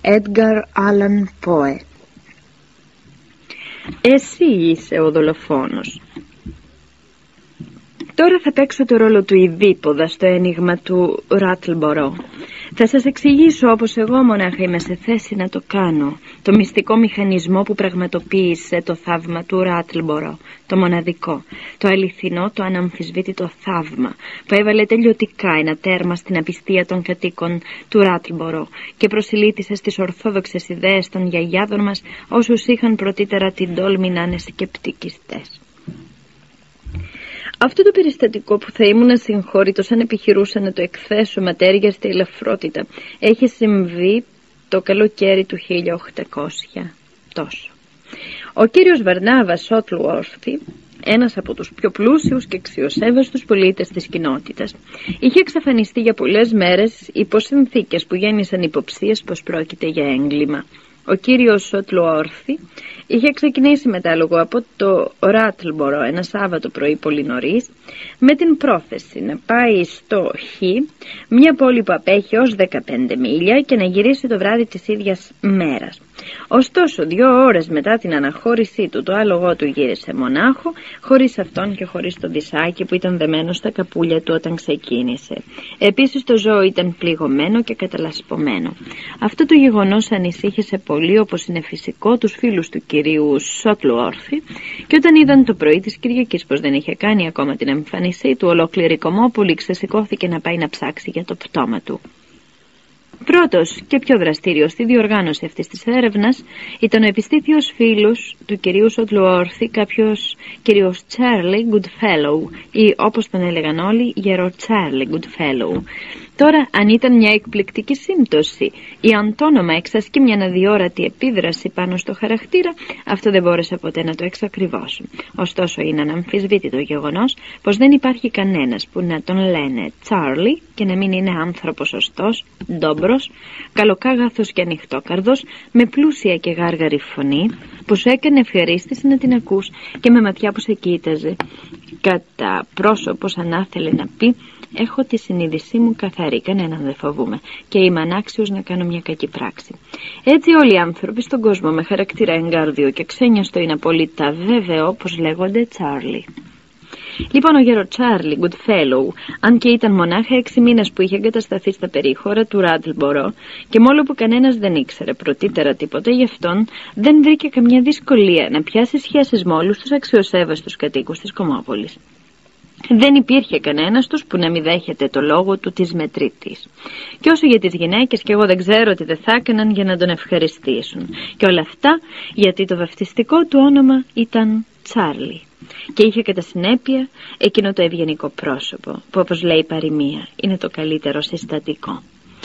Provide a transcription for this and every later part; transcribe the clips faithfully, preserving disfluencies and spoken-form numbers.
Edgar Allan Poe. Εσύ είσαι ο δολοφόνος. Τώρα θα παίξω το ρόλο του ειδίποδα στο ένιγμα του Ράтлμπορο. Θα σας εξηγήσω όπως εγώ μονάχα είμαι σε θέση να το κάνω, το μυστικό μηχανισμό που πραγματοποίησε το θαύμα του Ράтлμπορο, το μοναδικό, το αληθινό, το αναμφισβήτητο θαύμα, που έβαλε τελειωτικά ένα τέρμα στην απιστία των κατοίκων του Ράтлμπορο και προσιλήτησε στις ορθόδοξες ιδέες των γιαγιάδων μας όσους είχαν πρωτήτερα την τόλμη να είναι σκεπτικιστές. Αυτό το περιστατικό που θα ήμουν ασυγχώρητος αν επιχειρούσα να το εκθέσω ματέριαστη ελαφρότητα έχει συμβεί το καλοκαίρι του χίλια οκτακόσια τόσο. Ο κύριος Βαρνάβας Σότλουόρθι, ένας από τους πιο πλούσιους και αξιοσέβαστους πολίτες της κοινότητας, είχε εξαφανιστεί για πολλές μέρες υπό συνθήκες που γέννησαν υποψίες πως πρόκειται για έγκλημα. Ο κύριος Σότλουόρθι είχε ξεκινήσει μετάλογο από το Ράтлμπορο ένα Σάββατο πρωί πολύ νωρίς, με την πρόθεση να πάει στο Χ, μια πόλη που απέχει ως δεκαπέντε μίλια, και να γυρίσει το βράδυ της ίδιας μέρας. Ωστόσο, δύο ώρες μετά την αναχώρησή του, το άλογο του γύρισε μονάχο, χωρίς αυτόν και χωρίς το δισάκι που ήταν δεμένο στα καπούλια του όταν ξεκίνησε. Επίσης, το ζώο ήταν πληγωμένο και καταλασπωμένο. Αυτό το γεγονός ανησύχησε πολύ, όπως είναι φυσικό, τους φίλους του κυρίου Σότλουόρθι, και όταν είδαν το πρωί της Κυριακής πως δεν είχε κάνει ακόμα την εμφάνισή του, ολόκληρη η Κομμόπολη ξεσηκώθηκε να πάει να ψάξει για το πτώμα του. Πρώτος και πιο δραστήριος στη διοργάνωση αυτής της έρευνας ήταν ο επιστήθιος φίλος του κυρίου Σότλουόρθι, κάποιος κύριος Charlie Goodfellow, ή όπως τον έλεγαν όλοι, γερο Charlie Goodfellow. Τώρα, αν ήταν μια εκπληκτική σύμπτωση ή αν το όνομα εξασκεί μια αδιόρατη επίδραση πάνω στο χαρακτήρα, αυτό δεν μπόρεσα ποτέ να το εξακριβώσω. Ωστόσο, είναι αναμφισβήτητο γεγονός πως δεν υπάρχει κανένας που να τον λένε Τσάρλι και να μην είναι άνθρωπος σωστός, ντόμπρος, καλοκάγαθος και ανοιχτόκαρδος, με πλούσια και γάργαρη φωνή, που σου έκανε ευχαρίστηση να την ακούς και με ματιά που σε κοίταζε κατά πρόσωπο σαν να ήθελε να πει: έχω τη συνείδησή μου καθαρή, κανέναν δεν φοβούμαι και είμαι ανάξιος να κάνω μια κακή πράξη. Έτσι όλοι οι άνθρωποι στον κόσμο με χαρακτήρα εγκάρδιο και ξένιαστο είναι απόλυτα βέβαιο πως λέγονται Τσάρλι. Λοιπόν, ο γερο Τσάρλι Goodfellow, αν και ήταν μονάχα έξι μήνες που είχε εγκατασταθεί στα περίχωρα του Ράтлμπορο και μόλο που κανένας δεν ήξερε πρωτήτερα τίποτα γι' αυτόν, δεν βρήκε καμιά δυσκολία να πιάσει σχέσεις με όλους τους αξιοσέβαστους κατοίκους της Κομμόπολης. Δεν υπήρχε κανένας τους που να μην δέχεται το λόγο του της μετρήτης. Και όσο για τις γυναίκες, και εγώ δεν ξέρω τι δεν θα έκαναν για να τον ευχαριστήσουν. Και όλα αυτά γιατί το βαφτιστικό του όνομα ήταν Τσάρλι. Και είχε κατά συνέπεια εκείνο το ευγενικό πρόσωπο, που όπως λέει η παροιμία, είναι το καλύτερο συστατικό.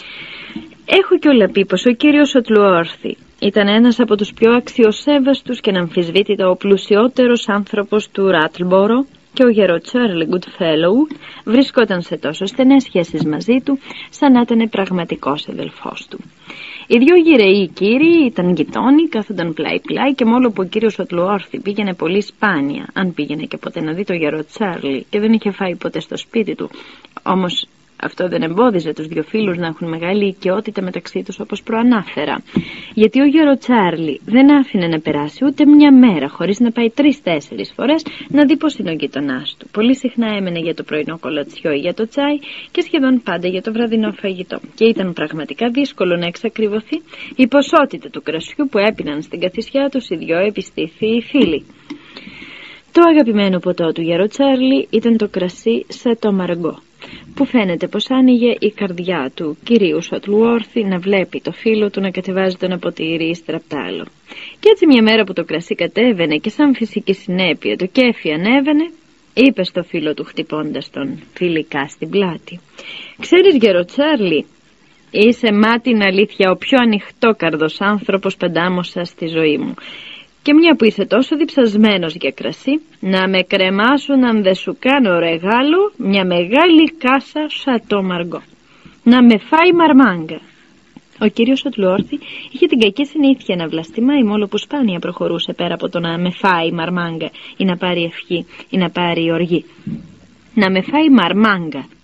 Έχω κιόλα πει πως ο κύριος Σότλουόρθι ήταν ένας από τους πιο αξιοσέβαστους και αναμφισβήτητα ο πλουσιότερος άνθρωπος του Ράтлμπορο, και ο γερο Charlie Goodfellow βρισκόταν σε τόσο στενές σχέσεις μαζί του, σαν να ήταν πραγματικός αδελφός του. Οι δυο γυραιοί κύριοι ήταν γειτόνοι, κάθονταν πλάι-πλάι, και μόλο που ο κύριος Σότλουόρθι πήγαινε πολύ σπάνια, αν πήγαινε και ποτέ, να δει το γερο Τσάρλι, και δεν είχε φάει ποτέ στο σπίτι του, όμως αυτό δεν εμπόδιζε τους δυο φίλους να έχουν μεγάλη οικειότητα μεταξύ τους, όπως προανάφερα. Γιατί ο γερο Τσάρλι δεν άφηνε να περάσει ούτε μια μέρα χωρίς να πάει τρεις-τέσσερις φορές να δει πως είναι ο γειτονάς του. Πολύ συχνά έμενε για το πρωινό κολατσιό ή για το τσάι και σχεδόν πάντα για το βραδινό φαγητό. Και ήταν πραγματικά δύσκολο να εξακριβωθεί η ποσότητα του κρασιού που έπιναν στην καθισιά τους οι δυο επιστήθιοι φίλοι. Το αγαπημένο ποτό του γερο Τσάρλι ήταν το κρασί σε το μαργκό, που φαίνεται πως άνοιγε η καρδιά του κυρίου Σότλουόρθι να βλέπει το φίλο του να κατεβάζει τον ένα ποτήρι ύστερα απ' τ' άλλο. Και έτσι μια μέρα που το κρασί κατέβαινε και σαν φυσική συνέπεια το κέφι ανέβαινε, είπε στο φίλο του χτυπώντας τον φιλικά στην πλάτη: «Ξέρεις, γερο Τσάρλι, είσαι μα την αλήθεια ο πιο ανοιχτόκαρδος άνθρωπος παντάμωσα στη ζωή μου. Και μια που είσαι τόσο διψασμένος για κρασί, να με κρεμάσουν αν δεν σου κάνω ρεγάλο μια μεγάλη κάσα Σατό Μαργκό. Να με φάει μαρμάγκα». Ο κύριος Σότλουόρθι είχε την κακή συνήθεια να βλαστημάει μόλο που σπάνια προχωρούσε πέρα από το να με φάει μαρμάγκα ή να πάρει ευχή ή να πάρει οργή. «Να με φάει μαρμάγκα»,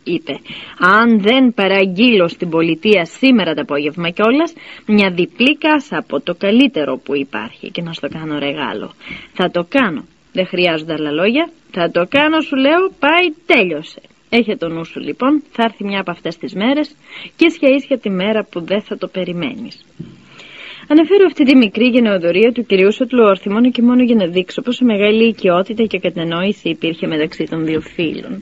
είπε, αν δεν παραγγείλω στην πολιτεία σήμερα το απόγευμα κιόλας μια διπλή κάσα από το καλύτερο που υπάρχει και να στο κάνω ρεγάλο. Θα το κάνω, δεν χρειάζονται άλλα λόγια, θα το κάνω σου λέω, πάει, τέλειωσε. Έχε το νου σου λοιπόν, θα έρθει μια από αυτές τις μέρες και ίσια ίσια τη μέρα που δεν θα το περιμένεις. Αναφέρω αυτή τη μικρή γενεοδορία του κυρίου Σοτλουόρθη μόνο και μόνο για να δείξω πόσο μεγάλη οικειότητα και κατανόηση υπήρχε μεταξύ των δύο φίλων.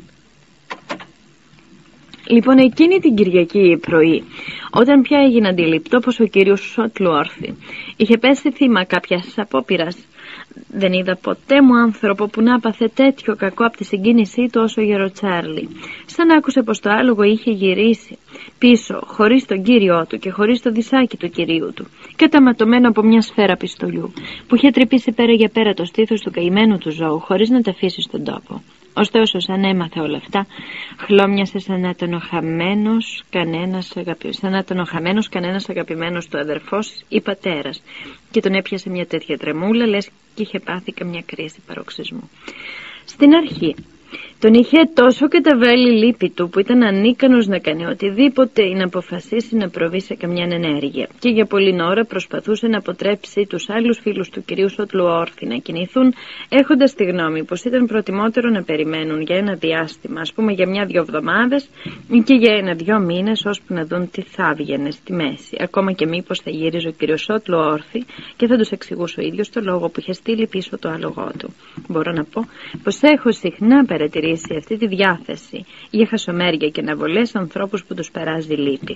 Λοιπόν, εκείνη την Κυριακή πρωί, όταν πια έγινε αντιληπτό πως ο κύριος Σοτλουόρθη είχε πέσει θύμα κάποιας απόπειρας, δεν είδα ποτέ μου άνθρωπο που να έπαθε τέτοιο κακό από τη συγκίνησή του όσο ο γεροτσάρλι. Σαν άκουσε πως το άλογο είχε γυρίσει πίσω χωρίς τον κύριό του και χωρίς το δισάκι του κυρίου του, καταματωμένο από μια σφαίρα πιστολιού που είχε τρυπήσει πέρα για πέρα το στήθος του καημένου του ζώου χωρίς να τα αφήσει στον τόπο. Ωστόσο, σαν έμαθε όλα αυτά, χλώμιασε σαν να ήταν ο χαμένος κανένας, αγαπη... σαν να ήταν ο χαμένος κανένας αγαπημένος του αδερφός ή πατέρας, και τον έπιασε μια τέτοια τρεμούλα, λες και είχε πάθει καμιά κρίση παροξισμού. Στην αρχή τον είχε τόσο καταβάλει λύπη του που ήταν ανίκανος να κάνει οτιδήποτε ή να αποφασίσει να προβεί σε καμιά ενέργεια, και για πολλή ώρα προσπαθούσε να αποτρέψει τους άλλους φίλους του κυρίου Σοτλουόρθη να κινηθούν, έχοντας τη γνώμη πως ήταν προτιμότερο να περιμένουν για ένα διάστημα, ας πούμε για μια-δυο εβδομάδες ή και για ένα-δυο μήνες, ώσπου να δουν τι θα βγαινε στη μέση, ακόμα και μήπως θα γύριζε ο κύριος Σοτλουόρθη και θα τους εξηγούσε ο ίδιος το λόγο που είχε στείλει πίσω το άλογό του. Μπορώ να πω πως έχω συχνά παρατηρήσει σε αυτή τη διάθεση για χασομέρια και ναβολές ανθρώπους που τους περάζει λύπη.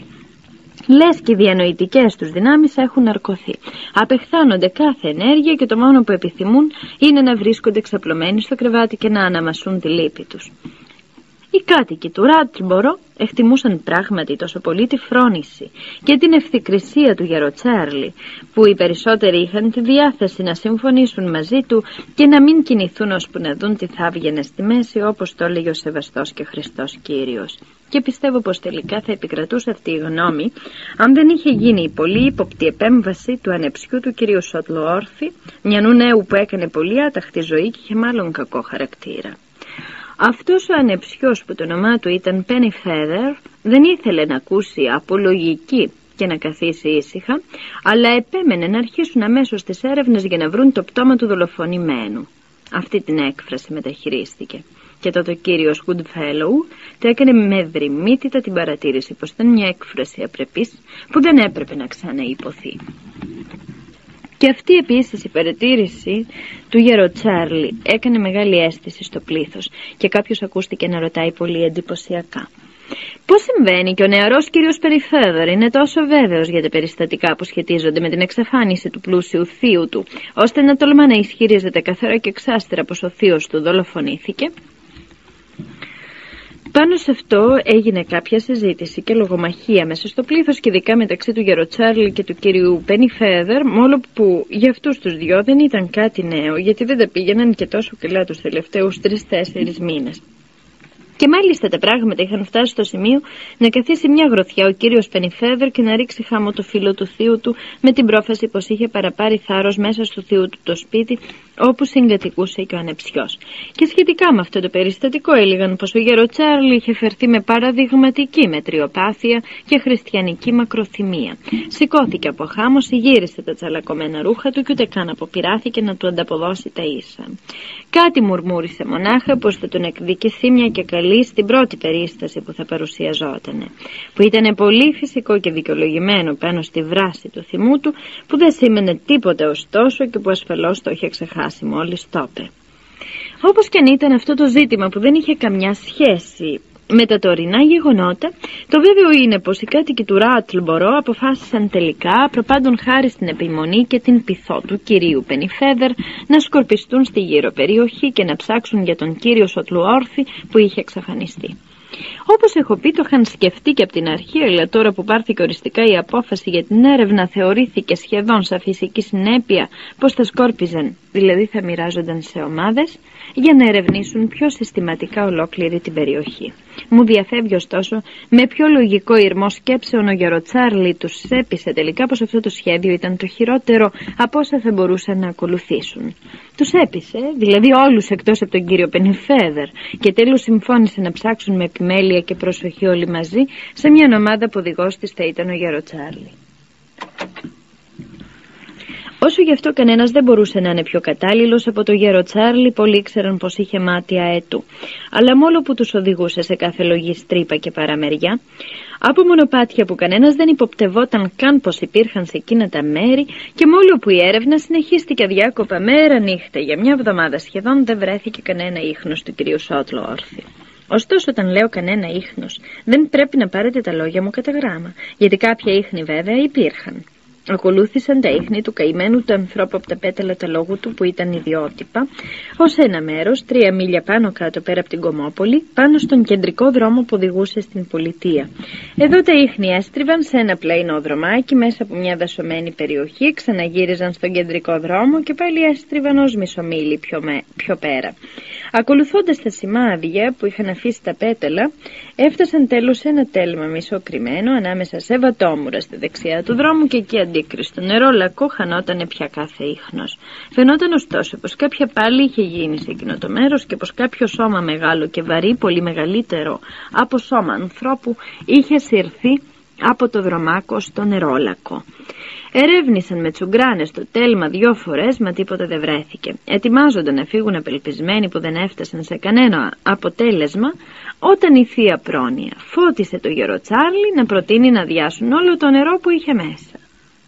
Λες και οι διανοητικές τους δυνάμεις έχουν ναρκωθεί. Απεχθάνονται κάθε ενέργεια και το μόνο που επιθυμούν είναι να βρίσκονται ξαπλωμένοι στο κρεβάτι και να αναμασούν τη λύπη τους. Οι κάτοικοι του Ράτλμπορο εκτιμούσαν πράγματι τόσο πολύ τη φρόνηση και την ευθυκρισία του γεροτσάρλι, που οι περισσότεροι είχαν τη διάθεση να συμφωνήσουν μαζί του και να μην κινηθούν ώσπου να δουν τι θα βγαινε στη μέση, όπως το έλεγε ο σεβαστός και Χριστός Κύριος. Και πιστεύω πως τελικά θα επικρατούσε αυτή η γνώμη αν δεν είχε γίνει η πολύ ύποπτη επέμβαση του ανεψιού του κυρίου Σοτλουόρθη, μιανού νέου που έκανε πολύ άταχτη ζωή και είχε μάλλον κακό χαρακτήρα. Αυτός ο ανεψιός, που το όνομά του ήταν Πένιφέδερ, δεν ήθελε να ακούσει απολογική και να καθίσει ήσυχα, αλλά επέμενε να αρχίσουν αμέσως τις έρευνες για να βρουν το πτώμα του δολοφονημένου. Αυτή την έκφραση μεταχειρίστηκε. Και τότε ο κύριος Goodfellow το έκανε με δρυμύτητα την παρατήρηση πως ήταν μια έκφραση απρεπής που δεν έπρεπε να ξαναϋποθεί. Και αυτή επίσης η παρατήρηση του γεροτσάρλι έκανε μεγάλη αίσθηση στο πλήθος και κάποιος ακούστηκε να ρωτάει πολύ εντυπωσιακά: πώς συμβαίνει και ο νεαρός κύριος Πένιφέδερ είναι τόσο βέβαιος για τα περιστατικά που σχετίζονται με την εξαφάνιση του πλούσιου θείου του, ώστε να τολμά να ισχυρίζεται καθαρά και εξάστερα πως ο θείος του δολοφονήθηκε? Πάνω σε αυτό έγινε κάποια συζήτηση και λογομαχία μέσα στο πλήθος, και ειδικά μεταξύ του γεροτσάρλι και του κύριου Πένιφέδερ, μόνο που για αυτούς τους δυο δεν ήταν κάτι νέο, γιατί δεν τα πήγαιναν και τόσο καλά τους τελευταίους τρεις-τέσσερις μήνες. Και μάλιστα τα πράγματα είχαν φτάσει στο σημείο να καθίσει μια γροθιά ο κύριος Πένιφέδερ και να ρίξει χάμω το φίλο του θείου του, με την πρόφαση πως είχε παραπάρει θάρρος μέσα στο θείου του το σπίτι όπου συγκατοικούσε και ο ανεψιός. Και σχετικά με αυτό το περιστατικό έλεγαν πως ο γεροτσάρλι είχε φερθεί με παραδειγματική μετριοπάθεια και χριστιανική μακροθυμία. Σηκώθηκε από χάμωση, γύρισε τα τσαλακωμένα ρούχα του και ούτε καν αποπειράθηκε να του ανταποδώσει τα ίσα. Κάτι μουρμούρισε μονάχα πως θα τον εκδικηθεί μια και καλή στην πρώτη περίσταση που θα παρουσιαζότανε, που ήταν πολύ φυσικό και δικαιολογημένο πάνω στη βράση του θυμού του, που δεν σήμαινε τίποτα ωστόσο και που ασφαλώς το είχε ξεχάσει μόλις το είπε. Όπως και αν ήταν αυτό το ζήτημα που δεν είχε καμιά σχέση με τα τωρινά γεγονότα, το βέβαιο είναι πως οι κάτοικοι του Ράτλμπορο αποφάσισαν τελικά, προπάντων χάρη στην επιμονή και την πειθό του κυρίου Πένιφέδερ, να σκορπιστούν στη γύρω περιοχή και να ψάξουν για τον κύριο Σοτλουόρθη που είχε εξαφανιστεί. Όπως έχω πει, το είχαν σκεφτεί και από την αρχή, αλλά τώρα που πάρθηκε οριστικά η απόφαση για την έρευνα, θεωρήθηκε σχεδόν σαν φυσική συνέπεια πως θα σκόρπιζαν δηλαδή θα μοιράζονταν σε ομάδες για να ερευνήσουν πιο συστηματικά ολόκληρη την περιοχή. Μου διαφεύγει ωστόσο με πιο λογικό ηρμό σκέψεων ο Γεροτσάρλι τους έπεισε τελικά πως αυτό το σχέδιο ήταν το χειρότερο από όσα θα μπορούσαν να ακολουθήσουν. Τους έπεισε, δηλαδή όλους εκτός από τον κύριο Πενιφέδερ, και τέλος συμφώνησε να ψάξουν με επιμέλεια και προσοχή όλοι μαζί σε μια ομάδα που οδηγός της θα ήταν ο Γεροτσάρλι. Όσο γι' αυτό κανένας δεν μπορούσε να είναι πιο κατάλληλος από το Γεροτσάρλι, πολλοί ήξεραν πως είχε μάτια έτου, αλλά μόλο που τους οδηγούσε σε κάθε λογή στρίπα και παραμεριά, από μονοπάτια που κανένας δεν υποπτευόταν καν πως υπήρχαν σε εκείνα τα μέρη, και μόλο που η έρευνα συνεχίστηκε αδιάκοπα μέρα νύχτα, για μια εβδομάδα σχεδόν δεν βρέθηκε κανένα ίχνος του κυρίου Σότλο όρθι. Ωστόσο, όταν λέω κανένα ίχνος, δεν πρέπει να πάρετε τα λόγια μου κατά γράμμα, γιατί κάποια ίχνη βέβαια υπήρχαν. Ακολούθησαν τα ίχνη του καημένου του ανθρώπου από τα πέταλα τα λόγου του που ήταν ιδιότυπα, ως ένα μέρος, τρία μίλια πάνω κάτω πέρα από την Κομόπολη, πάνω στον κεντρικό δρόμο που οδηγούσε στην πολιτεία. Εδώ τα ίχνη έστριβαν σε ένα πλαϊνό δρομάκι μέσα από μια δασωμένη περιοχή, ξαναγύριζαν στον κεντρικό δρόμο και πάλι έστριβαν ως μισό μίλι πιο, με, πιο πέρα. Ακολουθώντας τα σημάδια που είχαν αφήσει τα πέταλα, έφτασαν τέλος σε ένα τέλμα μισοκριμμένο ανάμεσα σε βατόμουρα στη δεξιά του δρόμου και εκεί αντίκριστο νερό λακκό χανότανε πια κάθε ίχνος. Φαινόταν ωστόσο πως κάποια πάλι είχε γίνει σε εκείνο το μέρος και πως κάποιο σώμα μεγάλο και βαρύ, πολύ μεγαλύτερο από σώμα ανθρώπου, είχε συρθεί από το δρομάκο στο νερόλακκο. Ερεύνησαν με τσουγκράνες το τέλμα δυο φορές, μα τίποτα δεν βρέθηκε. Ετοιμάζονταν να φύγουν απελπισμένοι που δεν έφτασαν σε κανένα αποτέλεσμα, όταν η θεία πρόνοια φώτισε το Γεροτσάρλι να προτείνει να διάσουν όλο το νερό που είχε μέσα.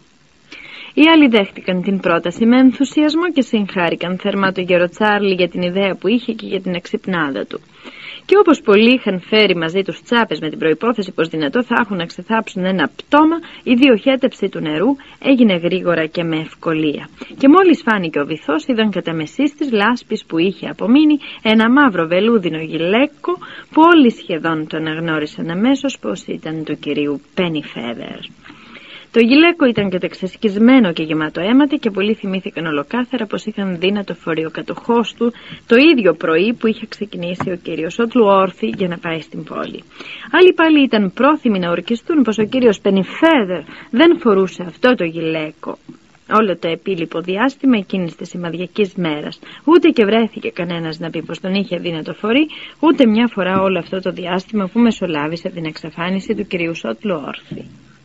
Οι άλλοι δέχτηκαν την πρόταση με ενθουσιασμό και συγχάρηκαν θερμά το Γεροτσάρλι για την ιδέα που είχε και για την εξυπνάδα του. Και όπως πολλοί είχαν φέρει μαζί τους τσάπες με την προϋπόθεση πως δυνατό θα έχουν να ξεθάψουν ένα πτώμα, η διοχέτευση του νερού έγινε γρήγορα και με ευκολία. Και μόλις φάνηκε ο βυθός, είδαν κατά μεσής της λάσπης που είχε απομείνει ένα μαύρο βελούδινο γυλαίκο που όλοι σχεδόν το αναγνώρισαν αμέσως πως ήταν του κυρίου Πενιφέδερ. Το γυλαίκο ήταν κατεξασκισμένο και γεμάτο αίματα και πολλοί θυμήθηκαν ολοκάθαρα πως είχαν δει να το φορεί ο κατοχός του το ίδιο πρωί που είχε ξεκινήσει ο κύριος Σότλου όρθι για να πάει στην πόλη. Άλλοι πάλι ήταν πρόθυμοι να ορκιστούν πως ο κύριος Πενιφέδερ δεν φορούσε αυτό το γυλαίκο όλο το επίλοιπο διάστημα εκείνης της σημαδιακής μέρας. Ούτε και βρέθηκε κανένας να πει πως τον είχε δει να το φορεί, ούτε μια φορά όλο αυτό το διάστημα που μεσολάβησε την εξαφάνιση του κυρίου Σότλου όρθι.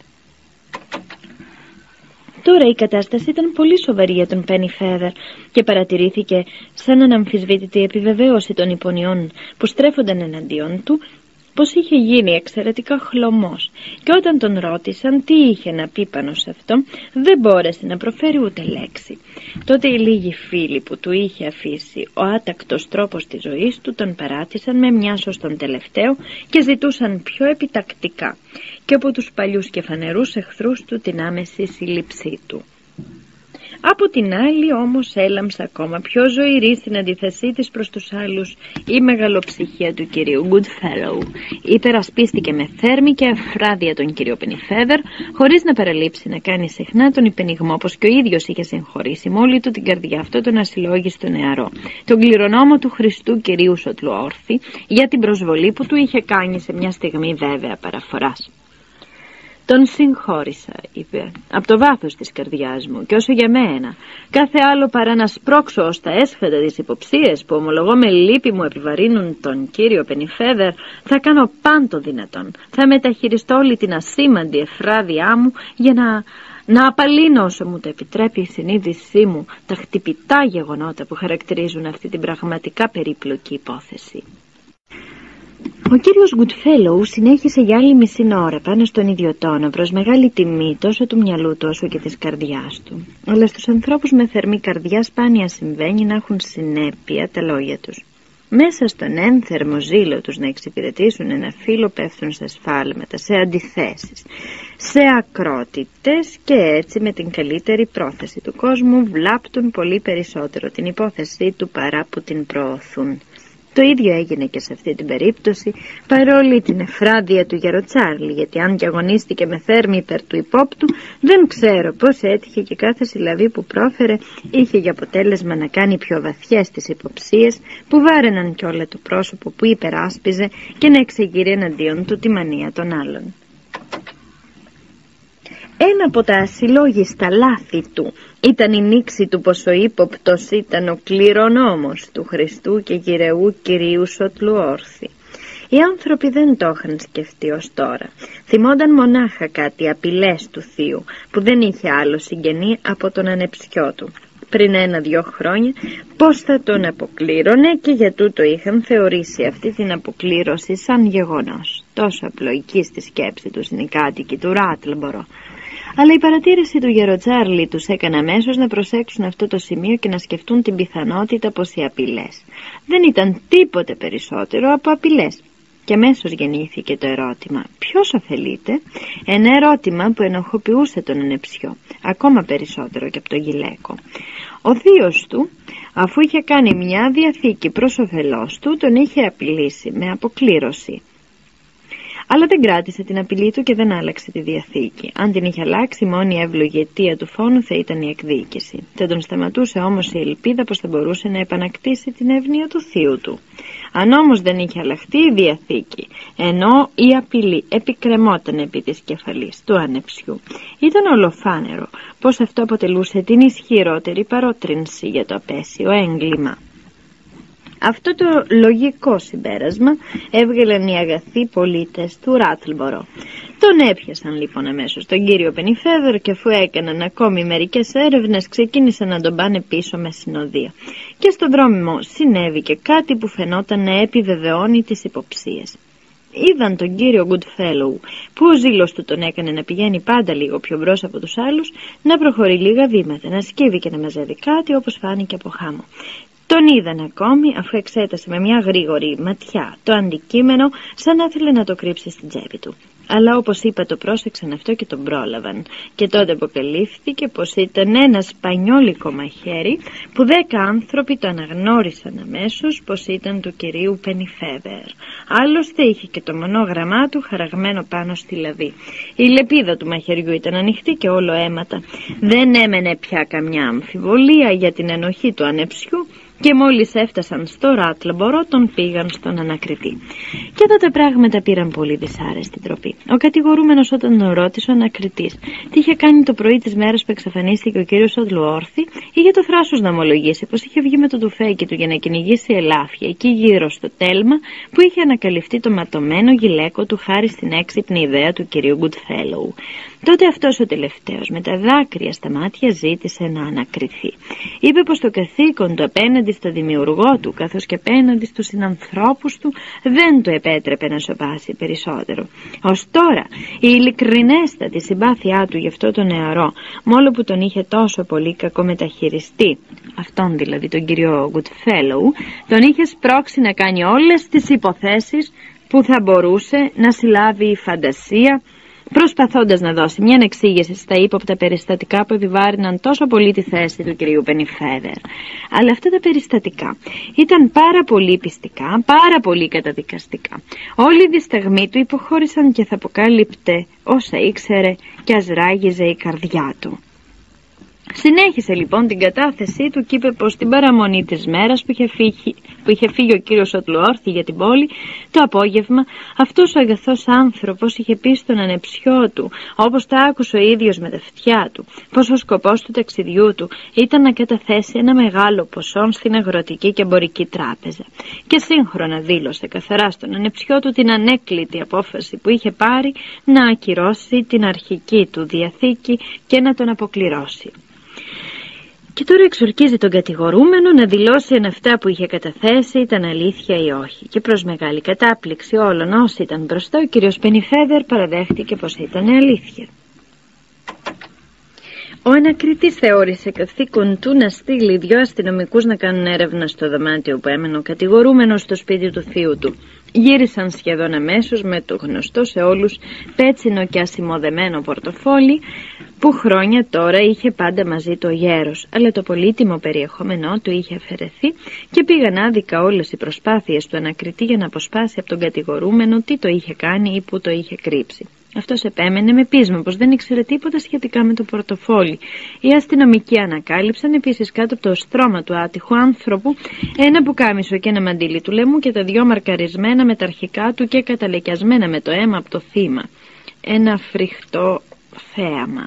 Τώρα η κατάσταση ήταν πολύ σοβαρή για τον Πενιφέδερ και παρατηρήθηκε σαν αναμφισβήτητη επιβεβαίωση των υπονοιών που στρέφονταν εναντίον του πως είχε γίνει εξαιρετικά χλωμός, και όταν τον ρώτησαν τι είχε να πει πάνω σε αυτό, δεν μπόρεσε να προφέρει ούτε λέξη. Τότε οι λίγοι φίλοι που του είχε αφήσει ο άτακτος τρόπος της ζωής του τον παράτησαν με μιας ως τον τελευταίο και ζητούσαν πιο επιτακτικά και από τους παλιούς και φανερούς εχθρούς του την άμεση σύλληψή του. Από την άλλη όμως έλαμψε ακόμα πιο ζωηρή στην αντίθεσή της προς τους άλλους η μεγαλοψυχία του κυρίου Goodfellow. Υπερασπίστηκε με θέρμη και αφράδια τον κύριο Πενιφέδερ, χωρίς να παραλείψει να κάνει συχνά τον υπενιγμό πως και ο ίδιος είχε συγχωρήσει με όλη του την καρδιά αυτό τον ασυλλόγιστο νεαρό, τον κληρονόμο του Χριστού κυρίου Σότλου όρθι, για την προσβολή που του είχε κάνει σε μια στιγμή βέβαια παραφοράς. «Τον συγχώρησα», είπε, «από το βάθος της καρδιάς μου, και όσο για μένα, κάθε άλλο παρά να σπρώξω ως τα έσχατα τις υποψίες που ομολογώ με λύπη μου επιβαρύνουν τον κύριο Πενιφέδερ, θα κάνω πάντο δυνατόν. Θα μεταχειριστώ όλη την ασήμαντη εφράδειά μου για να... να απαλύνω όσο μου το επιτρέπει η συνείδησή μου τα χτυπητά γεγονότα που χαρακτηρίζουν αυτή την πραγματικά περίπλοκη υπόθεση». Ο κύριος Goodfellow συνέχισε για άλλη μισή ώρα πάνω στον ίδιο τόνο, προς μεγάλη τιμή τόσο του μυαλού του όσο και της καρδιάς του. Αλλά στους ανθρώπους με θερμή καρδιά σπάνια συμβαίνει να έχουν συνέπεια τα λόγια τους. Μέσα στον ένθερμο ζήλο τους να εξυπηρετήσουν ένα φίλο πέφτουν σε σφάλματα, σε αντιθέσεις, σε ακρότητες, και έτσι με την καλύτερη πρόθεση του κόσμου βλάπτουν πολύ περισσότερο την υπόθεσή του παρά που την προωθούν. Το ίδιο έγινε και σε αυτή την περίπτωση, παρόλη την εφράδια του Γεροτσάρλη, γιατί αν και αγωνίστηκε με θέρμη υπέρ του υπόπτου, δεν ξέρω πώς έτυχε και κάθε συλλαβή που πρόφερε είχε για αποτέλεσμα να κάνει πιο βαθιές τις υποψίες που βάραιναν κιόλα το πρόσωπο που υπεράσπιζε και να εξεγείρει εναντίον του τη μανία των άλλων. Ένα από τα ασυλλόγιστα λάθη του ήταν η νήξη του πως ο ύποπτος ήταν ο κληρονόμος του Χριστού και γυρεού Κυρίου Σωτλουόρθη. Οι άνθρωποι δεν το είχαν σκεφτεί ως τώρα. Θυμόνταν μονάχα κάτι απειλές του θείου που δεν είχε άλλο συγγενή από τον ανεψιό του. Πριν ένα-δυο χρόνια πως θα τον αποκλήρωνε και για τούτο είχαν θεωρήσει αυτή την αποκλήρωση σαν γεγονός. Τόσο απλοϊκή στη σκέψη τους είναι οι κάτοικοι του Ράτλμπορο. Αλλά η παρατήρηση του Γεροτσάρλη τους έκανε αμέσως να προσέξουν αυτό το σημείο και να σκεφτούν την πιθανότητα πως οι απειλές δεν ήταν τίποτε περισσότερο από απειλές. Και αμέσως γεννήθηκε το ερώτημα: ποιος ωφελείται? Ένα ερώτημα που ενοχοποιούσε τον ανεψιό ακόμα περισσότερο και από τον γυλαίκο. Ο θείος του, αφού είχε κάνει μια διαθήκη προς ωφελός του, τον είχε απειλήσει με αποκλήρωση. Αλλά δεν κράτησε την απειλή του και δεν άλλαξε τη διαθήκη. Αν την είχε αλλάξει, μόνη η εύλογη αιτία του φόνου θα ήταν η εκδίκηση. Δεν τον σταματούσε όμως η ελπίδα πως θα μπορούσε να επανακτήσει την εύνοια του θείου του. Αν όμως δεν είχε αλλάχτεί η διαθήκη, ενώ η απειλή επικρεμόταν επί της κεφαλής του ανεψιού, ήταν ολοφάνερο πως αυτό αποτελούσε την ισχυρότερη παρότρινση για το απέσιο έγκλημα. Αυτό το λογικό συμπέρασμα έβγαλαν οι αγαθοί πολίτες του Ράτλμπορο. Τον έπιασαν λοιπόν αμέσως τον κύριο Πενιφέδερ και αφού έκαναν ακόμη μερικές έρευνες ξεκίνησαν να τον πάνε πίσω με συνοδεία. Και στον δρόμο συνέβη και κάτι που φαινόταν να επιβεβαιώνει τις υποψίες. Είδαν τον κύριο Goodfellow, που ο ζήλος του τον έκανε να πηγαίνει πάντα λίγο πιο μπρος από τους άλλους, να προχωρεί λίγα βήματα, να σκύβει και να μαζεύει κάτι όπως φάνηκε από χάμω. Τον είδαν ακόμη αφού εξέτασε με μια γρήγορη ματιά το αντικείμενο, σαν να ήθελε να το κρύψει στην τσέπη του. Αλλά όπως είπα, το πρόσεξαν αυτό και τον πρόλαβαν. Και τότε αποκαλύφθηκε πως ήταν ένα σπανιόλικο μαχαίρι που δέκα άνθρωποι το αναγνώρισαν αμέσως πως ήταν του κυρίου Πενιφέδερ. Άλλωστε είχε και το μονόγραμμά του χαραγμένο πάνω στη λαβή. Η λεπίδα του μαχαιριού ήταν ανοιχτή και όλο αίματα. Δεν έμενε πια καμιά αμφιβολία για την ενοχή του ανεψιού. Και μόλις έφτασαν στο Ράτλμπορο τον πήγαν στον ανακριτή. Και τότε πράγματα πήραν πολύ δυσάρεστη τροπή. Ο κατηγορούμενος όταν τον ρώτησε ο ανακριτής τι είχε κάνει το πρωί της μέρας που εξαφανίστηκε ο κύριος Σωτλουόρθη, είχε το θράσος να ομολογήσει πως είχε βγει με το τουφέκι του για να κυνηγήσει ελάφια εκεί γύρω στο τέλμα που είχε ανακαλυφθεί το ματωμένο γυλαίκο του χάρη στην έξυπνη ιδέα του κυρίου Goodfellow. Τότε αυτός ο τελευταίος με τα δάκρυα στα μάτια ζήτησε να ανακριθεί. Είπε πως το καθήκον του απέναντι στο δημιουργό του καθώς και απέναντι στους συνανθρώπους του δεν του επέτρεπε να σοβάσει περισσότερο. Ως τώρα η ειλικρινέστατη συμπάθειά του γι' αυτό τον νεαρό, μόλο που τον είχε τόσο πολύ κακομεταχειριστεί, αυτόν δηλαδή τον κύριο Goodfellow, τον είχε σπρώξει να κάνει όλες τις υποθέσεις που θα μπορούσε να συλλάβει η φαντασία, προσπαθώντας να δώσει μια εξήγηση στα ύποπτα περιστατικά που επιβάρυναν τόσο πολύ τη θέση του κυρίου Πενιφέδερ. Αλλά αυτά τα περιστατικά ήταν πάρα πολύ πιστικά, πάρα πολύ καταδικαστικά. Όλη η δισταγμή του υποχώρησαν και θα αποκάλυπτε όσα ήξερε και ας ράγιζε η καρδιά του. Συνέχισε λοιπόν την κατάθεσή του και είπε πως την παραμονή της μέρας που είχε φύγει, που είχε φύγει ο κύριος Σωτλουόρθη για την πόλη, το απόγευμα αυτός ο αγαθός άνθρωπος είχε πει στον ανεψιό του, όπως τα άκουσε ο ίδιος με τα αυτιά του, πως ο σκοπός του ταξιδιού του ήταν να καταθέσει ένα μεγάλο ποσό στην αγροτική και εμπορική τράπεζα. Και σύγχρονα δήλωσε καθαρά στον ανεψιό του την ανέκλητη απόφαση που είχε πάρει να ακυρώσει την αρχική του διαθήκη και να τον αποκληρώσει. Και τώρα εξορκίζει τον κατηγορούμενο να δηλώσει αν αυτά που είχε καταθέσει ήταν αλήθεια ή όχι. Και προς μεγάλη κατάπληξη όλων όσοι ήταν μπροστά, ο κύριος Πενιφέδερ παραδέχτηκε πως ήταν αλήθεια. Ο ανακριτής θεώρησε καθήκον του να στείλει δυο αστυνομικούς να κάνουν έρευνα στο δωμάτιο που έμενε ο κατηγορούμενος στο σπίτι του θείου του. Γύρισαν σχεδόν αμέσως με το γνωστό σε όλους πέτσινο και ασημωδεμένο πορτοφόλι που χρόνια τώρα είχε πάντα μαζί του ο γέρος, αλλά το πολύτιμο περιεχόμενό του είχε αφαιρεθεί και πήγαν άδικα όλες οι προσπάθειες του ανακριτή για να αποσπάσει από τον κατηγορούμενο τι το είχε κάνει ή που το είχε κρύψει. Αυτός επέμενε με πείσμα πως δεν ήξερε τίποτα σχετικά με το πορτοφόλι. Οι αστυνομικοί ανακάλυψαν επίσης κάτω από το στρώμα του άτυχου άνθρωπου ένα πουκάμισο και ένα μαντίλι του λαιμού και τα δυο μαρκαρισμένα με τα αρχικά του και καταλεκιασμένα με το αίμα από το θύμα. Ένα φρικτό θέαμα.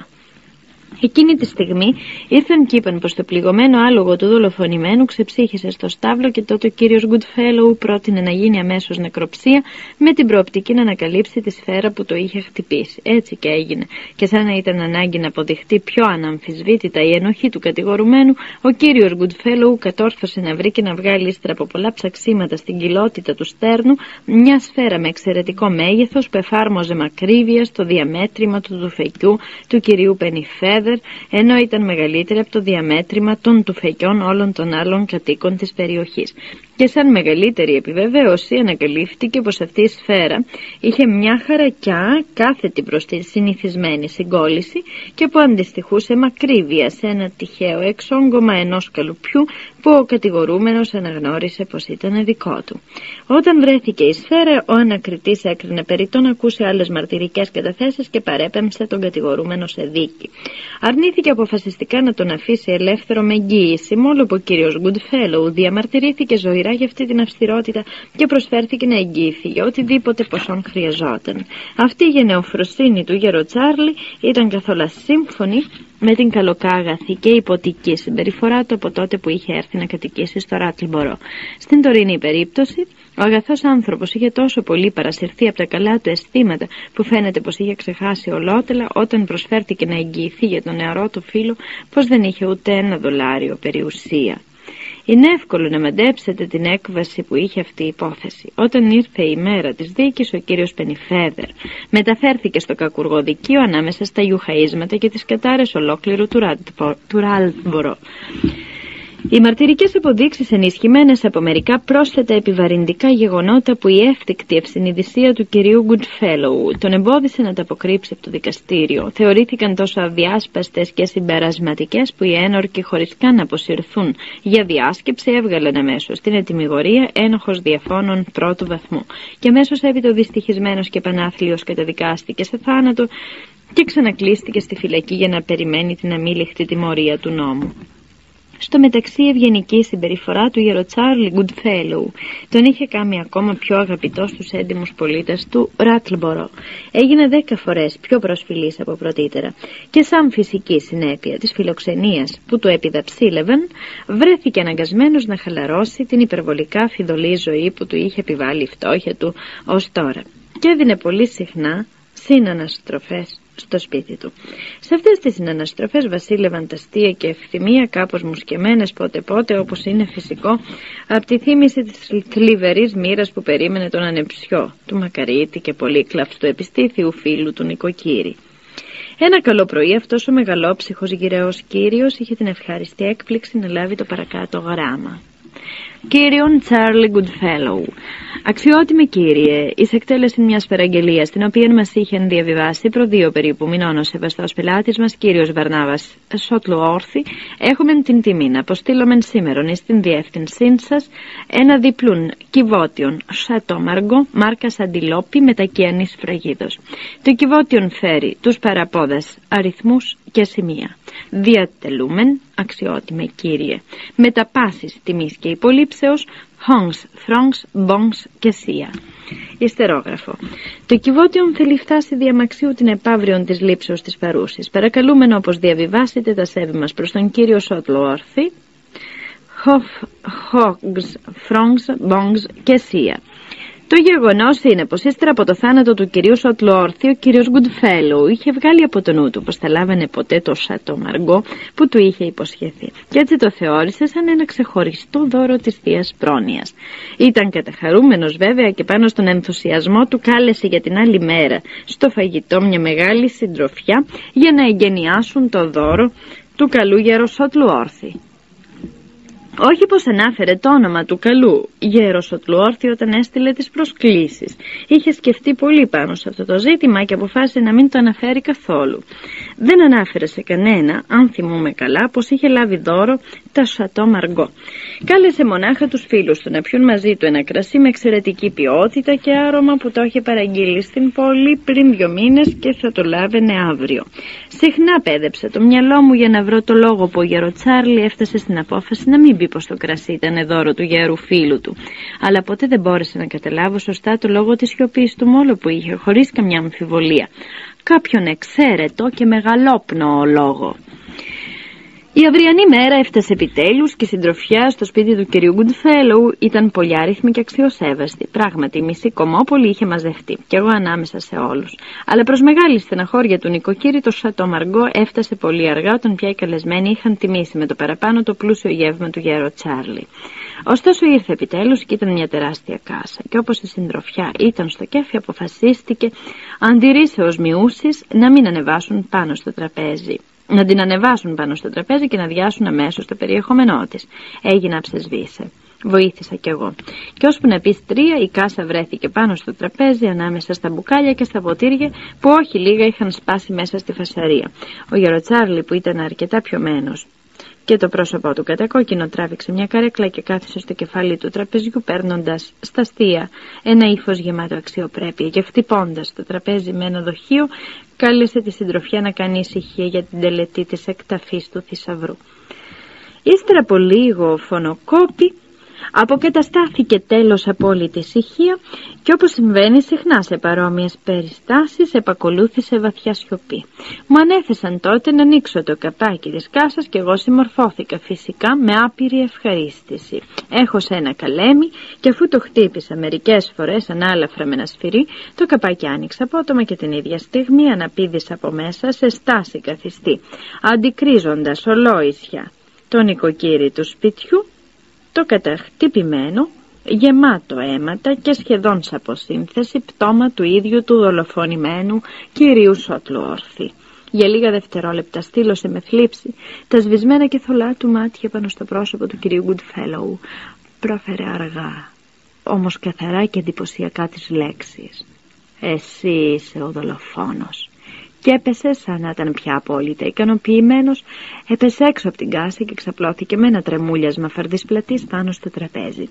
Εκείνη τη στιγμή ήρθαν και είπαν πως το πληγωμένο άλογο του δολοφονημένου ξεψύχησε στο στάβλο και τότε ο κύριος Goodfellow πρότεινε να γίνει αμέσως νεκροψία με την προοπτική να ανακαλύψει τη σφαίρα που το είχε χτυπήσει. Έτσι και έγινε. Και σαν να ήταν ανάγκη να αποδειχτεί πιο αναμφισβήτητα η ενοχή του κατηγορουμένου, ο κύριος Goodfellow κατόρθωσε να βρει και να βγάλει ύστερα από πολλά ψαξίματα στην κοιλότητα του στέρνου μια σφαίρα με εξαιρετικό μέγεθος που εφάρμοζε μακρύβεια στο διαμέτρημα του τουφεκιού του κυρίου Πενιφέρ, ενώ ήταν μεγαλύτερη από το διαμέτρημα των τουφεκιών όλων των άλλων κατοίκων της περιοχής. Και σαν μεγαλύτερη επιβεβαίωση ανακαλύφθηκε πως αυτή η σφαίρα είχε μια χαρακιά κάθετη προς τη συνηθισμένη συγκόλληση και που αντιστοιχούσε μακρύβεια σε ένα τυχαίο εξόγκωμα ενός καλουπιού που ο κατηγορούμενος αναγνώρισε πως ήταν δικό του. Όταν βρέθηκε η σφαίρα, ο ανακριτής έκρινε περιττό να ακούσει άλλες μαρτυρικές καταθέσεις και παρέπεμψε τον κατηγορούμενο σε δίκη. Αρνήθηκε αποφασιστικά να τον αφήσει ελεύθερο με εγγύηση, μόλο που ο κύριος Goodfellow διαμαρτυρήθηκε ζωηρά για αυτή την αυστηρότητα και προσφέρθηκε να εγγυηθεί για οτιδήποτε ποσόν χρειαζόταν. Αυτή η γενναιοφροσύνη του γεροτσάρλι ήταν καθόλου σύμφωνη με την καλοκάγαθη και υποτική συμπεριφορά του από τότε που είχε έρθει να κατοικήσει στο Ράτλμπορο. Στην τωρινή περίπτωση, ο αγαθός άνθρωπος είχε τόσο πολύ παρασυρθεί από τα καλά του αισθήματα που φαίνεται πως είχε ξεχάσει ολότελα όταν προσφέρθηκε να εγγυηθεί για τον νεαρό του φίλο πως δεν είχε ούτε ένα δολάριο περιουσία. Είναι εύκολο να μαντέψετε την έκβαση που είχε αυτή η υπόθεση. Όταν ήρθε η μέρα της δίκης, ο κύριος Πενιφέδερ μεταφέρθηκε στο κακουργοδικείο ανάμεσα στα γιουχαΐσματα και τις κατάρες ολόκληρου του Ράτλμπορο. Οι μαρτυρικές αποδείξεις ενισχυμένες από μερικά πρόσθετα επιβαρυντικά γεγονότα που η εύτικτη ευσυνειδησία του κυρίου Goodfellow τον εμπόδισε να τα αποκρύψει από το δικαστήριο, θεωρήθηκαν τόσο αδιάσπαστες και συμπερασματικές που οι ένορκοι, χωρίς καν να αποσυρθούν για διάσκεψη, έβγαλαν αμέσως την ετυμηγορία ένοχος διαφώνων πρώτου βαθμού και αμέσως έπειτα ο δυστυχισμένος και πανάθλιος καταδικάστηκε σε θάνατο και ξανακλείστηκε στη φυλακή για να περιμένει την αμήλικτη τιμωρία του νόμου. Στο μεταξύ, η ευγενική συμπεριφορά του γεροτσάρλι Goodfellow τον είχε κάνει ακόμα πιο αγαπητό στους έντιμους πολίτες του Ράτλμπορο. Έγινε δέκα φορές πιο προσφυλής από πρωτήτερα και σαν φυσική συνέπεια της φιλοξενίας που του επιδαψίλευαν, βρέθηκε αναγκασμένος να χαλαρώσει την υπερβολικά φιδωλή ζωή που του είχε επιβάλει η φτώχεια του ως τώρα και έδινε πολύ συχνά συναναστροφές στο σπίτι του. Σε αυτές τις συναναστροφές βασίλευαν τα αστεία και ευθυμία κάπως μουσκεμένες πότε πότε, όπως είναι φυσικό, από τη θύμηση της θλιβερής μοίρας που περίμενε τον ανεψιό του μακαρίτη και πολύκλαυστου επιστήθιου φίλου του νοικοκύρη. Ένα καλό πρωί αυτός ο μεγαλόψυχος γυραιός κύριος είχε την ευχάριστη έκπληξη να λάβει το παρακάτω γράμμα. Κύριον Τσάρλι Goodfellow, αξιότιμε κύριε, εις εκτέλεση μιας παραγγελίας την οποία μας είχε διαβιβάσει προ δύο περίπου μηνών ο σεβαστός πελάτης μας κύριος Βαρνάβας Σότλουόρθι, έχουμε την τιμή να αποστείλομεν σήμερον εις την διεύθυνσή σας ένα διπλούν κυβότιον Σατό Μαργκό μάρκας αντιλόπι μετακιανής φραγίδος. Το κυβότιον φέρει τους παραπόδας αριθμούς και σημεία. Διατελούμεν, αξιότιμε κύριε, με τα πάσης τιμής και υπολείψεως, χονgs, θρονgs, bongs και σία. Ιστερόγραφο. Το κυβότιον θέλει φτάσει διαμαξίου την επαύριον της λήψεως της παρούσης. Παρακαλούμενο όπως διαβιβάσετε τα σέβη μας προς τον κύριο Σότλουόρθι, χονgs, θρονgs, bongs και σία. Το γεγονός είναι πως ύστερα από το θάνατο του κυρίου Σότλουόρθι, ο κύριος Goodfellow είχε βγάλει από το νου του πως θα λάβαινε ποτέ το Σατό Μαργκό που του είχε υποσχεθεί και έτσι το θεώρησε σαν ένα ξεχωριστό δώρο της θείας πρόνοιας. Ήταν καταχαρούμενος βέβαια και πάνω στον ενθουσιασμό του κάλεσε για την άλλη μέρα στο φαγητό μια μεγάλη συντροφιά για να εγκαινιάσουν το δώρο του καλού γέρο Σότλουόρθι. Όχι πως ανάφερε το όνομα του καλού Γεροσοτλουόρθη όταν έστειλε τις προσκλήσεις. Είχε σκεφτεί πολύ πάνω σε αυτό το ζήτημα και αποφάσισε να μην το αναφέρει καθόλου. Δεν ανάφερε σε κανένα, αν θυμούμε καλά, πως είχε λάβει δώρο τα Σατό Μαργκό. Κάλεσε μονάχα τους φίλους του να πιούν μαζί του ένα κρασί με εξαιρετική ποιότητα και άρωμα που το είχε παραγγείλει στην πόλη πριν δύο μήνες και θα το λάβαινε αύριο. Συχνά πέδεψε το μυαλό μου για να βρω το λόγο που ο Γεροτσάρλι έφτασε στην απόφαση να μην πει πως το κρασί ήταν δώρο του γέρου φίλου του. Αλλά ποτέ δεν μπόρεσε να καταλάβω σωστά το λόγο της σιωπής του μόλο που είχε, χωρίς καμιά αμφιβολία. Κάποιον εξαίρετο και μεγαλόπνοο λόγο. Η αυριανή μέρα έφτασε επιτέλους και η συντροφιά στο σπίτι του κυρίου Γκουντφέλοου ήταν πολυάριθμη και αξιοσέβαστη. Πράγματι, η μισή Κομμόπολη είχε μαζευτεί, κι εγώ ανάμεσα σε όλους. Αλλά προς μεγάλη στεναχώρια του νοικοκύρη, το Σατό Μαργκό έφτασε πολύ αργά, όταν πια οι καλεσμένοι είχαν τιμήσει με το παραπάνω το πλούσιο γεύμα του γέρο Τσάρλι. Ωστόσο ήρθε επιτέλους και ήταν μια τεράστια κάσα, και όπως η συντροφιά ήταν στο κέφι, αποφασίστηκε αντιρρήσεως μειούσης να μην ανεβάσουν πάνω στο τραπέζι. Να την ανεβάσουν πάνω στο τραπέζι και να διάσουν αμέσως το περιεχόμενό της. Έγινε αψεσβήσε. Βοήθησα κι εγώ. Και ώσπου να πεις τρία, η κάσα βρέθηκε πάνω στο τραπέζι, ανάμεσα στα μπουκάλια και στα ποτήρια που όχι λίγα είχαν σπάσει μέσα στη φασαρία. Ο Γεροτσάρλι, που ήταν αρκετά πιωμένος και το πρόσωπό του κατακόκκινο, τράβηξε μια καρέκλα και κάθισε στο κεφάλι του τραπεζιού, παίρνοντας στα αστεία ένα ύφος γεμάτο αξιοπρέπεια, και χτυπώντας το τραπέζι με ένα δοχείο, κάλεσε τη συντροφιά να κάνει ησυχία για την τελετή της εκταφής του θησαυρού. Ύστερα από λίγο φωνοκόπη, αποκαταστάθηκε τέλος απόλυτη ησυχία, και όπως συμβαίνει συχνά σε παρόμοιες περιστάσεις, επακολούθησε βαθιά σιωπή. Μου ανέθεσαν τότε να ανοίξω το καπάκι της κάσας και εγώ συμμορφώθηκα φυσικά με άπειρη ευχαρίστηση. Έχωσα ένα καλέμι και αφού το χτύπησα μερικές φορές ανάλαφρα με ένα σφυρί, το καπάκι άνοιξε απότομα και την ίδια στιγμή αναπήδησα από μέσα σε στάση καθιστή, αντικρίζοντας ολόησια το νοικοκύρη του σπιτιού, το καταχτυπημένο, γεμάτο αίματα και σχεδόν σε αποσύνθεση πτώμα του ίδιου του δολοφονημένου κυρίου Σοτλουόρθη. Για λίγα δευτερόλεπτα στήλωσε με θλίψη τα σβησμένα και θολά του μάτια πάνω στο πρόσωπο του κυρίου Γκουντφέλοου. Πρόφερε αργά, όμως καθαρά και εντυπωσιακά τις λέξεις. «Εσύ είσαι ο δολοφόνος». Και έπεσε σαν να ήταν πια απόλυτα ικανοποιημένος, έπεσε έξω από την κάσα και ξαπλώθηκε με ένα τρεμούλιασμα φαρδής πλατής πάνω στο τραπέζι.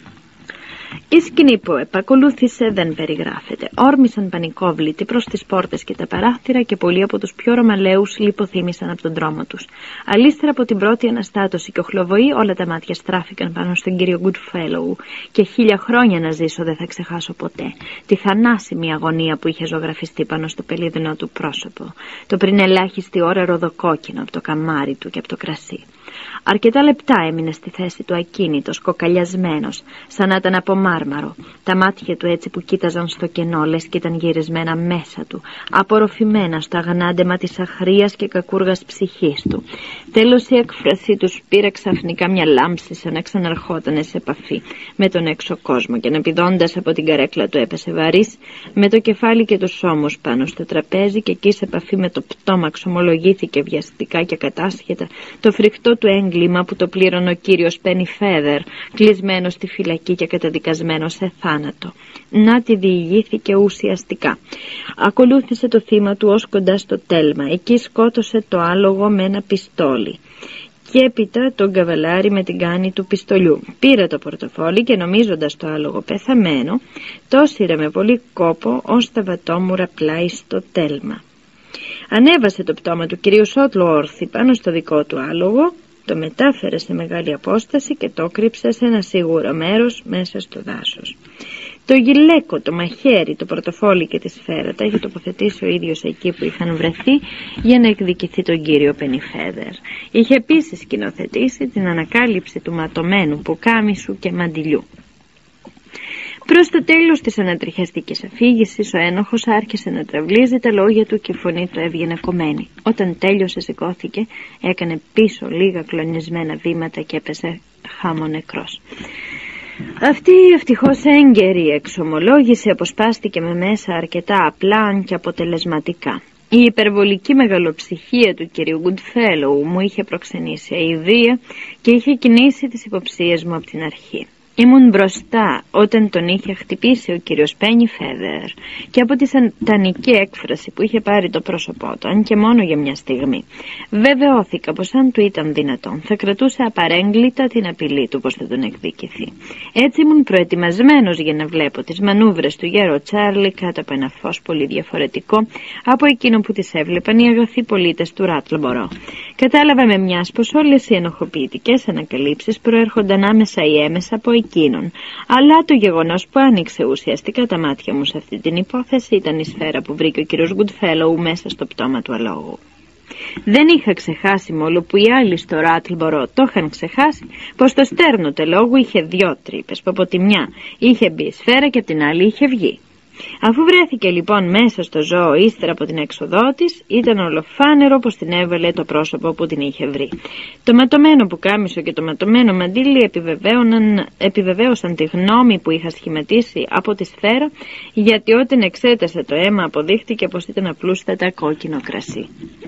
Η σκηνή που επακολούθησε δεν περιγράφεται. Όρμησαν πανικόβλητοι προς τις πόρτες και τα παράθυρα και πολλοί από τους πιο ρωμαλαίους λιποθύμησαν από τον δρόμο τους. Αλίστερα από την πρώτη αναστάτωση και οχλοβοή, όλα τα μάτια στράφηκαν πάνω στον κύριο Γκουντφέλοου, και χίλια χρόνια να ζήσω δεν θα ξεχάσω ποτέ τη θανάσιμη αγωνία που είχε ζωγραφιστεί πάνω στο πελίδινο του πρόσωπο, το πριν ελάχιστη ώρα ροδοκόκκινο από το καμάρι του και από το κρασί. Αρκετά λεπτά έμεινε στη θέση του ακίνητος, κοκαλιασμένος, σαν να ήταν από μάρμαρο. Τα μάτια του έτσι που κοίταζαν στο κενό, λες και ήταν γυρισμένα μέσα του, απορροφημένα στο αγανάντεμα της αχρίας και κακούργας ψυχής του. Τέλος η έκφρασή του πήρε ξαφνικά μια λάμψη, σαν να ξαναρχόταν σε επαφή με τον έξω κόσμο, και αναπηδώντας από την καρέκλα του έπεσε βαρύς, με το κεφάλι και τους ώμους πάνω στο τραπέζι, και εκεί σε επαφή με το πτώμα ξομολογήθηκε βιαστικά και κατάσχετα το φρικτό του έγκλημα που το πλήρωνε ο κύριος Πενιφέδερ, κλεισμένος στη φυλακή και καταδικασμένος σε θάνατο. Να τη διηγήθηκε ουσιαστικά. Ακολούθησε το θύμα του ως κοντά στο τέλμα. Εκεί σκότωσε το άλογο με ένα πιστόλι. Και έπειτα τον καβαλάρι με την κάνη του πιστολιού. Πήρε το πορτοφόλι και, νομίζοντας το άλογο πεθαμένο, το σύρε με πολύ κόπο ως τα βατόμουρα πλάι στο τέλμα. Ανέβασε το πτώμα του κυρίου Σοτλουόρθη πάνω στο δικό του άλογο, το μετάφερε σε μεγάλη απόσταση και το κρύψε σε ένα σίγουρο μέρος μέσα στο δάσος. Το γυλαίκο, το μαχαίρι, το πορτοφόλι και τη σφαίρα τα είχε τοποθετήσει ο ίδιος εκεί που είχαν βρεθεί για να εκδικηθεί τον κύριο Πενιφέδερ. Είχε επίσης σκηνοθετήσει την ανακάλυψη του ματωμένου πουκάμισου και μαντιλιού. Προς το τέλος της ανατριχιαστικής αφήγησης, ο ένοχος άρχισε να τραυλίζει τα λόγια του και η φωνή του έβγαινε κομμένη. Όταν τέλειωσε, σηκώθηκε, έκανε πίσω λίγα κλονισμένα βήματα και έπεσε χάμω νεκρός. Αυτή η ευτυχώς έγκαιρη εξομολόγηση αποσπάστηκε με μέσα αρκετά απλά αν και αποτελεσματικά. Η υπερβολική μεγαλοψυχία του κυρίου Goodfellow μου είχε προξενήσει αηδία και είχε κινήσει τις υποψίες μου από την αρχή. Ήμουν μπροστά όταν τον είχε χτυπήσει ο κύριος Πένιφεδερ και από τη σατανική έκφραση που είχε πάρει το πρόσωπό του, αν και μόνο για μια στιγμή, βεβαιώθηκα πως αν του ήταν δυνατόν θα κρατούσε απαρέγκλητα την απειλή του πως θα τον εκδικηθεί. Έτσι ήμουν προετοιμασμένος για να βλέπω τις μανούβρες του γέρο Τσάρλι κάτω από ένα φως πολύ διαφορετικό από εκείνο που τις έβλεπαν οι αγαθοί πολίτες του Ράτλμπορο. Κατάλαβα με μιας πως όλες οι ενοχοποιητικές ανακαλύψεις προέρχονταν άμεσα ή έμεσα από εκείνον, αλλά το γεγονός που άνοιξε ουσιαστικά τα μάτια μου σε αυτή την υπόθεση ήταν η σφαίρα που βρήκε ο κύριος Goodfellow μέσα στο πτώμα του αλόγου. Δεν είχα ξεχάσει, μόλο που οι άλλοι στο Ράτλμπορο το είχαν ξεχάσει, πως το στέρνο τελόγου είχε δυο τρύπες, που από τη μια είχε μπει η σφαίρα και από την άλλη είχε βγει. Αφού βρέθηκε λοιπόν μέσα στο ζώο ύστερα από την έξοδό της, ήταν ολοφάνερο πως την έβαλε το πρόσωπο που την είχε βρει. Το ματωμένο πουκάμισο και το ματωμένο μαντίλι επιβεβαίωσαν τη γνώμη που είχα σχηματίσει από τη σφαίρα, γιατί όταν εξέτασα το αίμα αποδείχτηκε πως ήταν απλούστατα κόκκινο κρασί.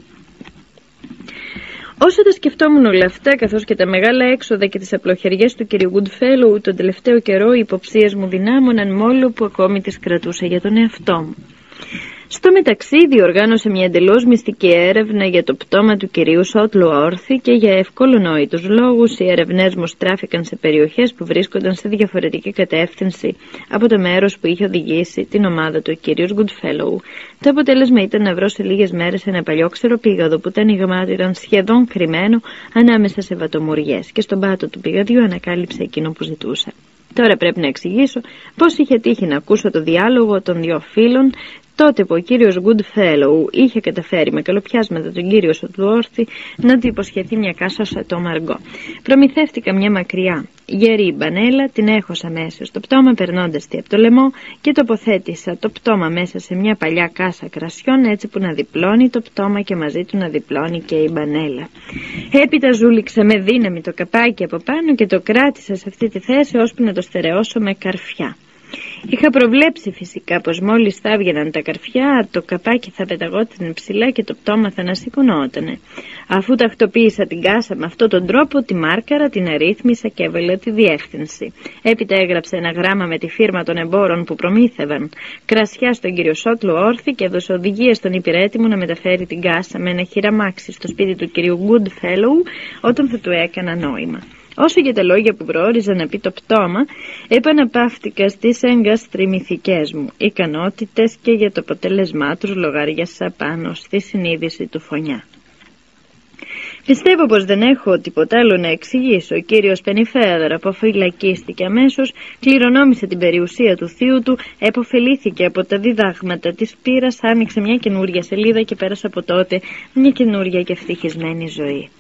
Όσο τα σκεφτόμουν όλα αυτά, καθώς και τα μεγάλα έξοδα και τις απλοχεριές του κυρίου Goodfellow, τον τελευταίο καιρό οι υποψίες μου δυνάμωναν μόλο που ακόμη τις κρατούσα για τον εαυτό μου. Στο μεταξύ διοργάνωσε μια εντελώς μυστική έρευνα για το πτώμα του κυρίου Σότλου Όρθι και για ευκολονόητους λόγους οι ερευνές μου στράφηκαν σε περιοχές που βρίσκονταν σε διαφορετική κατεύθυνση από το μέρος που είχε οδηγήσει την ομάδα του ο κύριος Goodfellow. Το αποτέλεσμα ήταν να βρω σε λίγες μέρες ένα παλιό ξεροπήγαδο που τα ανοιγμάτια ήταν σχεδόν κρυμμένο ανάμεσα σε βατομουριές και στον πάτο του πηγαδιού ανακάλυψε εκείνο που ζητούσα. Τώρα πρέπει να εξηγήσω πώς είχε τύχει να ακούσω το διάλογο των δύο φίλων τότε που ο κύριος Goodfellow είχε καταφέρει με καλοπιάσματα τον κύριο Σοτλουόρθι να του υποσχεθεί μια κάσα Σατό Μαργκό. Προμηθεύτηκα μια μακριά γερή μπανέλα, την έχωσα μέσα στο πτώμα περνώντας τη από το λαιμό και τοποθέτησα το πτώμα μέσα σε μια παλιά κάσα κρασιών έτσι που να διπλώνει το πτώμα και μαζί του να διπλώνει και η μπανέλα. Έπειτα ζούληξα με δύναμη το καπάκι από πάνω και το κράτησα σε αυτή τη θέση ώσπου να το στερεώσω με καρφιά. Είχα προβλέψει φυσικά πως μόλις θα έβγαιναν τα καρφιά, το καπάκι θα πεταγόταν ψηλά και το πτώμα θα ανασηκωνότανε. Αφού τακτοποίησα την κάσα με αυτόν τον τρόπο, τη μάρκαρα, την αρρύθμισα και έβαλα τη διεύθυνση. Έπειτα έγραψε ένα γράμμα με τη φίρμα των εμπόρων που προμήθευαν κρασιά στον κύριο Σότλου Όρθι και έδωσε οδηγίες στον υπηρέτη μου να μεταφέρει την κάσα με ένα χειραμάξι στο σπίτι του κυρίου Goodfellow όταν θα του έκανα νόημα. Όσο για τα λόγια που προόριζαν να πει το πτώμα, επαναπαύτηκα στις εγκαστριμηθικές μου ικανότητες και για το αποτέλεσμά τους λογάριασα πάνω στη συνείδηση του φωνιά. Πιστεύω πως δεν έχω τίποτα άλλο να εξηγήσω. Ο κύριος Πενιφέδερ αποφυλακίστηκε αμέσως, κληρονόμησε την περιουσία του θείου του, επωφελήθηκε από τα διδάγματα της πείρας, άνοιξε μια καινούρια σελίδα και πέρασε από τότε μια καινούρια και ευτυχισμένη ζωή.